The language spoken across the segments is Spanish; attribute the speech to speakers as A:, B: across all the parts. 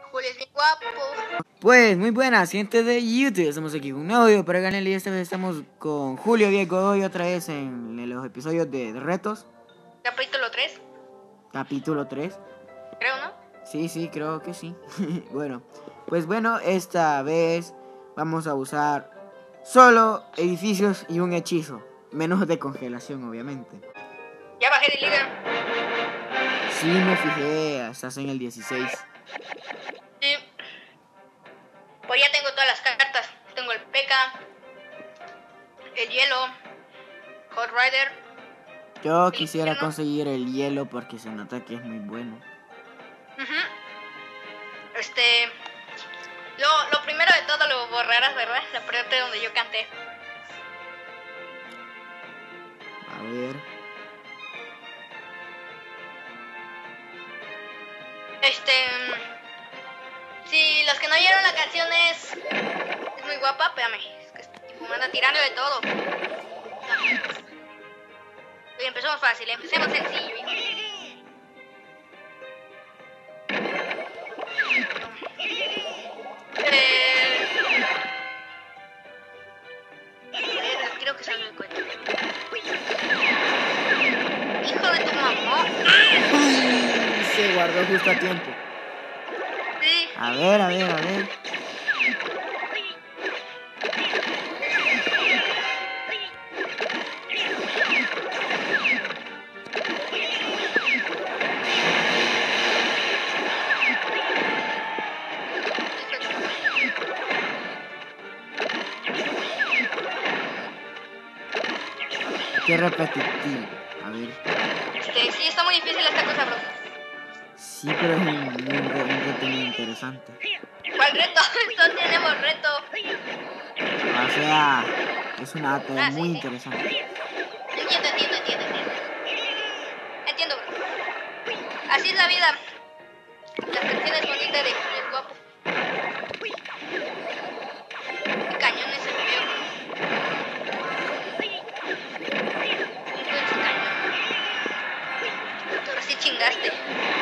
A: Julio es bien guapo.
B: Pues muy buenas, gente de YouTube. Estamos aquí con un nuevo video para el canal y esta vez estamos con Julio Diego Godoy otra vez en los episodios de retos.
A: Capítulo 3,
B: Capítulo 3.
A: creo, ¿no?
B: Sí, creo que sí. Bueno, esta vez vamos a usar solo edificios y un hechizo. Menos de congelación, obviamente.
A: Ya bajé de líder.
B: Sí, me fijé, estás en el 16.
A: Sí. Pues ya tengo todas las cartas. Tengo el P.E.K.K.A, el hielo, Hot Rider.
B: Yo quisiera conseguir el hielo porque se nota que es muy bueno.
A: Lo primero de todo lo borrarás, ¿verdad? La parte donde yo canté.
B: A ver.
A: Si los que no oyeron la canción es muy guapa, espérame. Es que este tipo me anda tirando de todo. Y empezamos fácil, empecemos sencillo. Creo que salgo de cuenta. Hijo de tu mamá.
B: Se guardó justo a tiempo.
A: Sí.
B: A ver. Qué repetitivo. A ver.
A: Sí, está muy difícil esta cosa, bro.
B: Sí, pero es un reto muy interesante.
A: ¿Cuál reto? No tenemos reto.
B: O sea, es una batalla muy
A: Sí.
B: interesante.
A: Entiendo. Entiendo, bro. Así es la vida. Las canciones bonitas de guapo. ¿Qué cañón es el video? Un buen cañón. Ahora sí chingaste.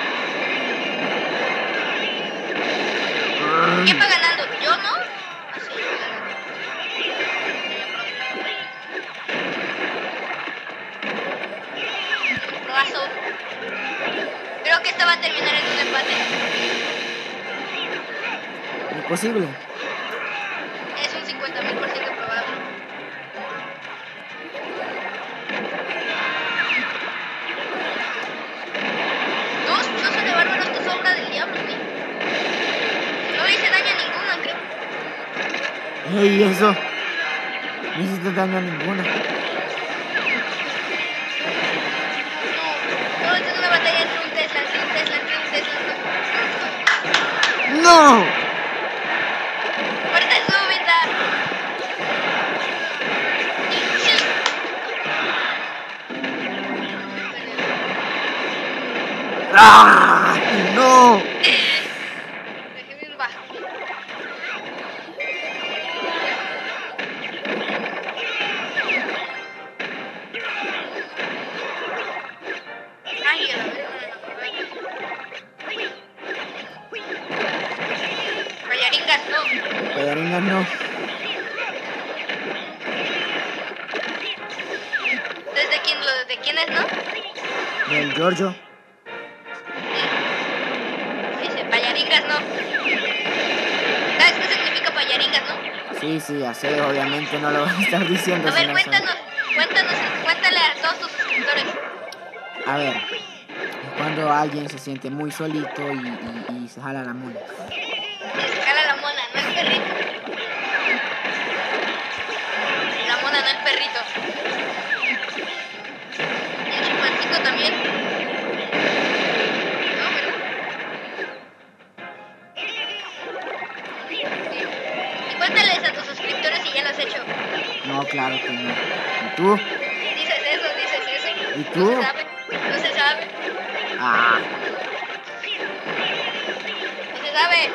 A: ¿Quién va ganando? ¿Yo no? Así yo voy ganando. Proazo. Creo que esta va a terminar en un empate.
B: Imposible.
A: Es un 50,000% probable. Dos chozos de bárbaros, que es obra del diablo, güey. No le hice daño a ninguno, creo.
B: ¡Ey, eso! No hiciste daño a ninguna.
A: No, esta es una batalla entre un Tesla.
B: ¡No!
A: ¡Muerte súbita!
B: ¡Ah! ¡No!
A: Dejé bien bajo. Ay, a la verga, Bayaringas, no.
B: Pedaringas no.
A: ¿Desde quién es, no?
B: Del Giorgio.
A: Dice, payaringas, no. ¿Sabes qué significa payaringas, no?
B: Sí, ya sé, obviamente no lo vas a estar diciendo.
A: A ver,
B: si no sabes.
A: cuéntale a todos tus suscriptores.
B: A ver, es cuando alguien se siente muy solito y se jala la mona.
A: Se jala la mona, no el perrito. La mona, no el perrito. Y el chimpancito también. No, ¿verdad? Y cuéntales a tus suscriptores si ya lo has hecho.
B: No, claro que no. ¿Y tú?
A: Dices eso.
B: ¿Y tú?
A: No se sabe.
B: Ah,
A: No se sabe.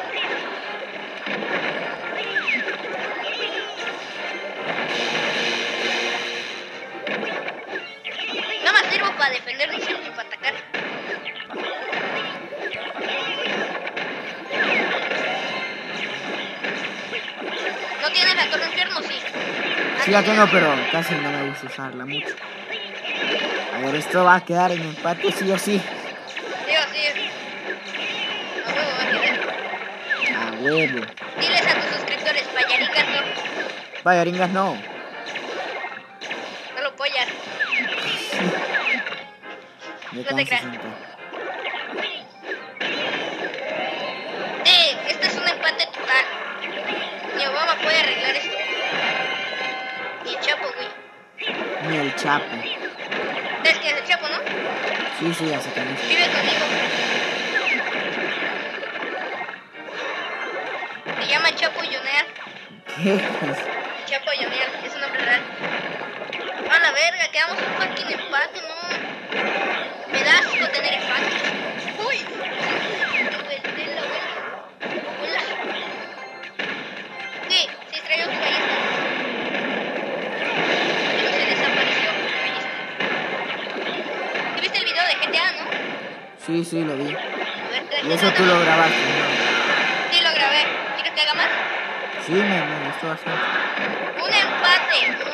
A: Nada más sirvo para defender, ni sirvo para atacar.
B: Sí la tengo, pero casi no me gusta usarla mucho. A ver, esto va a quedar en empate sí o sí.
A: Sí o sí. A huevo va a quedar.
B: A huevo.
A: Diles a tus suscriptores, payaringas no.
B: Payaringas no.
A: Solo pollas.
B: Me
A: No te creas.
B: canso.
A: Este es un empate total. Ni Obama puede arreglar esto. Ni el Chapo, güey.
B: Ni el Chapo.
A: ¿Sabes quién es el Chapo, no?
B: Sí, sí, ya sé quién es.
A: Vive conmigo. Se llama Chapo Junior.
B: ¿Qué?
A: Chapo Junior, es un nombre real. A la verga, quedamos un fucking empate, no. Me da asco tener empate. Uy. De la abuela. Sí, sí traigo tu ballesta. Pero se desapareció mi ballesta. ¿Tú viste el video de GTA, no?
B: Sí, sí, lo vi.
A: A ver,
B: Y eso tú lo grabaste, ¿no?
A: Sí, lo grabé. ¿Quieres que haga más?
B: Sí, me gustó bastante.
A: Un empate.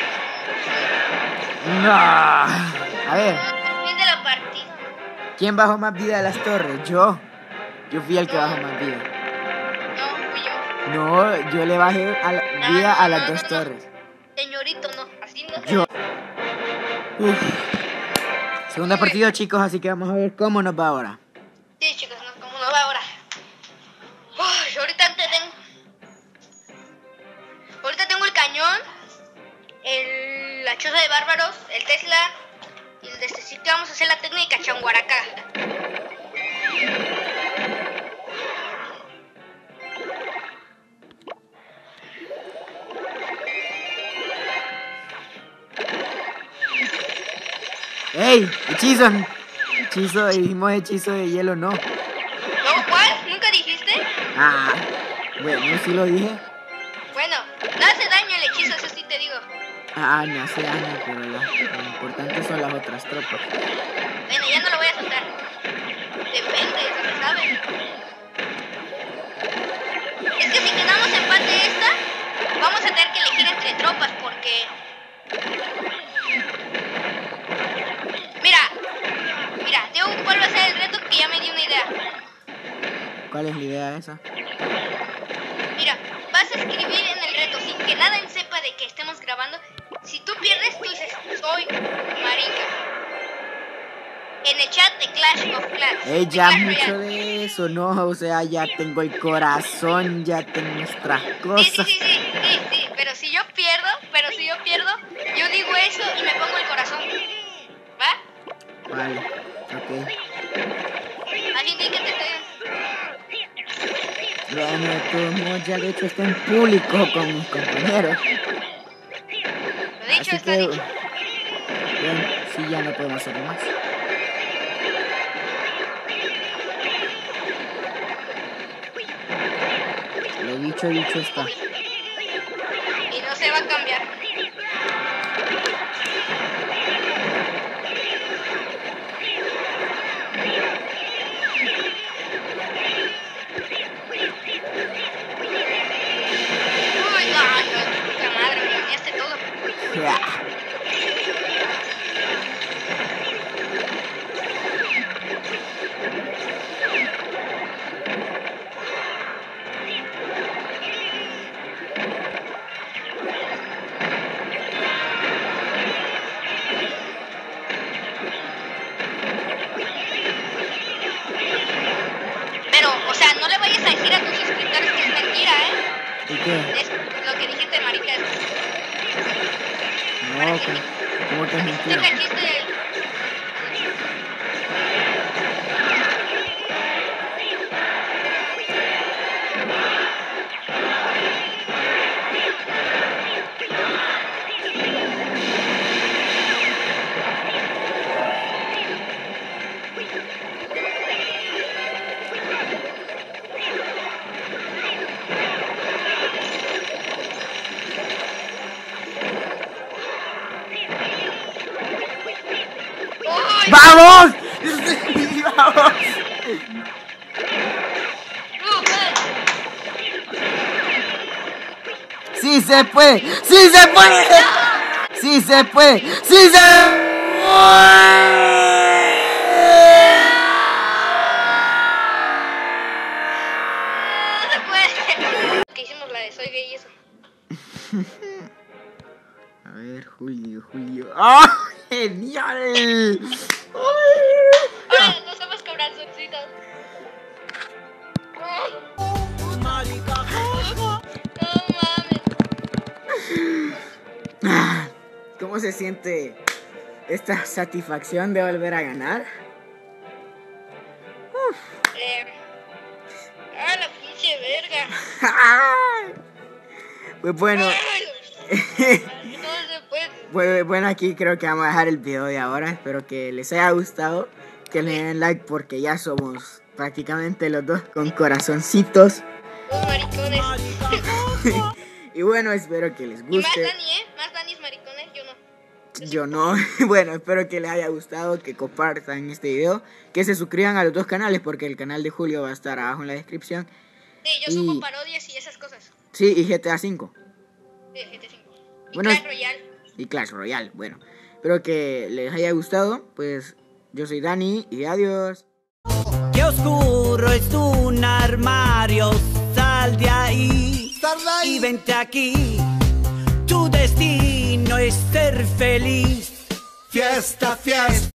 B: No. A ver,
A: Fin de la partida.
B: ¿quién bajó más vida de las torres? Yo. Yo fui el que bajó más vida.
A: No, fui yo.
B: No, yo le bajé a la vida a las dos torres.
A: Señorito, no. Así no.
B: Yo. Uf. Segunda partida, chicos, así que vamos a ver cómo nos va ahora.
A: Sí, chicos, no, ¿cómo no va ahora? Uy, ahorita tengo el cañón, la choza de bárbaros, el Tesla y el de este sitio. Vamos a hacer la técnica changuaraca.
B: ¡Ey! ¡Hechizo! Hechizo, dijimos hechizo de hielo, no.
A: ¿No? ¿Cuál? ¿Nunca dijiste?
B: Ah, bueno, sí lo dije.
A: Bueno, no hace daño el hechizo, eso sí te digo.
B: Ah, no hace daño, pero lo importante son las otras tropas.
A: Bueno, ya no lo voy a soltar. Depende, eso se sabe. Es que si quedamos empate esta, vamos a tener que elegir entre tropas porque... Mira, Diego, ¿cuál va a ser el reto? Que ya me di una idea.
B: ¿Cuál es la idea esa?
A: Mira, vas a escribir en el reto sin que nadie sepa de que estemos grabando. Si tú pierdes, tú dices, soy marica. En el chat de Clash of Clans.
B: Ey,
A: de
B: ya
A: Clash
B: mucho
A: Royale.
B: de eso, ¿no? O sea, ya tengo el corazón, ya tengo nuestras cosas.
A: Sí, pero si yo pierdo, yo digo eso y me pongo el corazón. ¿Va?
B: Vale, ok.
A: ¿Alguien dice que te estoy...
B: Bueno, de todos modos, ya de hecho está en público con mis compañeros.
A: Lo dicho
B: Así
A: está
B: que,
A: dicho.
B: bueno, sí, ya no podemos hacer más. Lo dicho está.
A: Y no se va a cambiar. Uy, no, puta madre, me dañaste todo. Pero, o sea, no le vayas a decir a tus suscriptores que es mentira, ¿eh?
B: ¿Y qué?
A: Es lo que dijiste, marica.
B: No, ¿cómo que es mentira?
A: Tenga el chiste de... ¡Uy!
B: ¡Vamos! ¡Vamos! Sí, ¡Sí se puede! ¡Sí se puede! ¡Sí se puede! ¡Sí se
A: puede! Que hicimos la de soy gay y eso.
B: A ver, Julio. ¡Ah! ¡Genial!
A: Ahora no sabemos cobrar solcitos. No mames.
B: ¿Cómo se siente esta satisfacción de volver a ganar?
A: La pinche verga.
B: Pues bueno.
A: No se puede.
B: Bueno, aquí creo que vamos a dejar el video de ahora. Espero que les haya gustado. Que le den like porque ya somos prácticamente los dos con corazoncitos.
A: Los maricones.
B: Y bueno, espero que les guste.
A: Y más Dani, más Danis maricones, yo no.
B: Yo no. Bueno, espero que les haya gustado, que compartan este video, que se suscriban a los dos canales porque el canal de Julio va a estar abajo en la descripción.
A: Sí, yo subo parodias y esas cosas.
B: Sí, y GTA 5.
A: Sí, GTA 5. Y
B: Bueno,
A: Clash Royale.
B: Y Clash Royale. Bueno, espero que les haya gustado. Pues yo soy Dani y adiós.
C: Qué oscuro es un armario, sal de ahí y vente aquí. Tu destino es ser feliz.
D: Fiesta, fiesta.